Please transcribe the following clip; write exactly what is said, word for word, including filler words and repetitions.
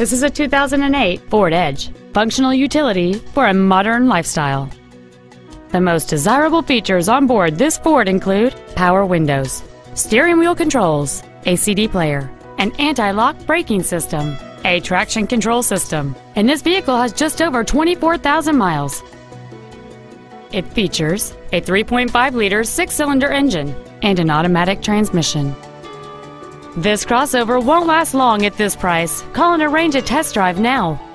This is a two thousand eight Ford Edge, functional utility for a modern lifestyle. The most desirable features on board this Ford include power windows, steering wheel controls, a C D player, an anti-lock braking system, a traction control system, and this vehicle has just over twenty-four thousand miles. It features a three point five liter six-cylinder engine and an automatic transmission. This crossover won't last long at this price. Call and arrange a test drive now.